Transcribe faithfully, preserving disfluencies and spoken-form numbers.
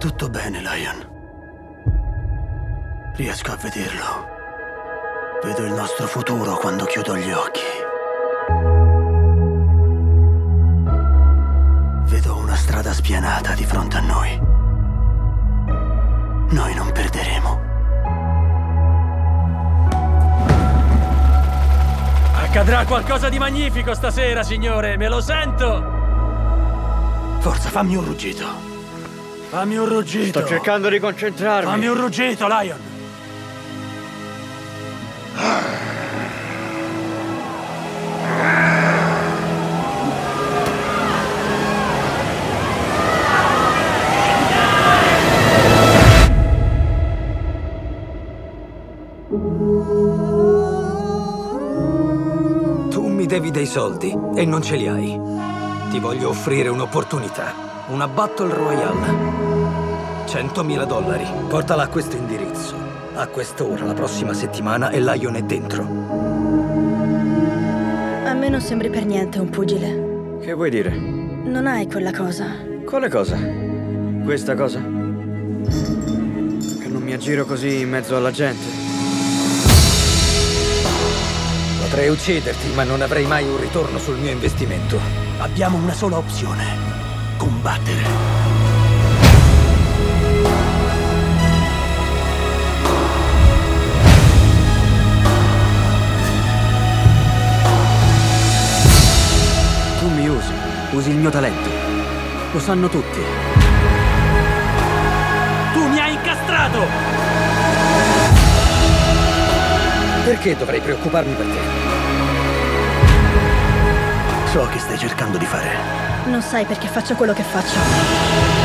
tutto bene, Lion. Riesco a vederlo. Vedo il nostro futuro quando chiudo gli occhi. Vedo una strada spianata di fronte a noi. Noi non perderemo. Accadrà qualcosa di magnifico stasera, signore, me lo sento! Forza, fammi un ruggito. Fammi un ruggito. Sto cercando di concentrarmi. Fammi un ruggito, Lion. Tu mi devi dei soldi e non ce li hai. Ti voglio offrire un'opportunità. Una Battle Royale. centomila dollari. Portala a questo indirizzo. A quest'ora, la prossima settimana, e Lion è dentro. A me non sembri per niente un pugile. Che vuoi dire? Non hai quella cosa. Quale cosa? Questa cosa? Che non mi aggiro così in mezzo alla gente. Potrei ucciderti, ma non avrei mai un ritorno sul mio investimento. Abbiamo una sola opzione. Combattere. Tu mi usi. Usi il mio talento. Lo sanno tutti. Tu mi hai incastrato! Perché dovrei preoccuparmi per te? So che stai cercando di fare. Non sai perché faccio quello che faccio.